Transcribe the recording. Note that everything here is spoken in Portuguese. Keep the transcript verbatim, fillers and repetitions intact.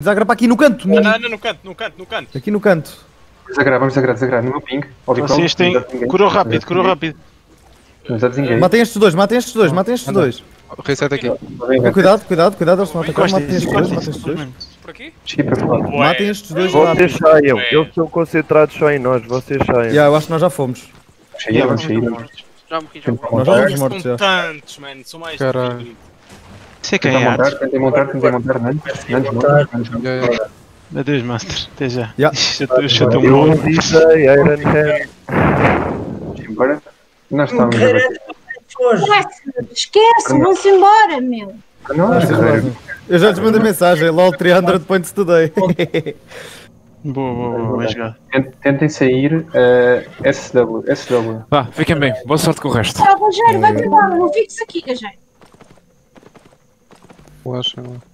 Desagra para aqui no canto. Não, não, não, no canto, no canto, no canto. Aqui no canto. Desagrar, vamos desagrar, desagrar. No meu ping. Vocês têm... Curou rápido, curou rápido. Matem estes dois, matem estes dois, matem estes dois. Reset aqui. Cuidado, cuidado, cuidado, eles se matam. Encosta, Matem estes dois, matem estes dois. Por aqui? Cheguei para fora. Matem estes dois Vocês lá. saiam, eles estão concentrados só em nós, vocês saiam. Yeah, eu acho que nós já fomos. Cheguei, vamos sair. Já morri, já morri. Nós já fomos mortos São já. tantos, mano. São mais de Caralho. vinte. Sei quem Tentei é montar, antes. tentei montar, tentei montar. Antes, antes, montar. Yeah, yeah. Adeus, Master. Até já. Yeah. Eu já estou Eu morto. avisei, Iron Hand. Embora. Nós estávamos a ver. Esquece, vão-se embora, meu. Não, Ah, vocês vazam. Eu já lhes mandei mensagem, LOL trezentos points today. Boa, boa, boa. Bem jogado. tentem sair uh, S W, S W. Vá, fiquem bem. Boa sorte com o resto. Ah, Gajeiro, vai-te embora, não fiques aqui, Gajeiro. Relaxa, mano.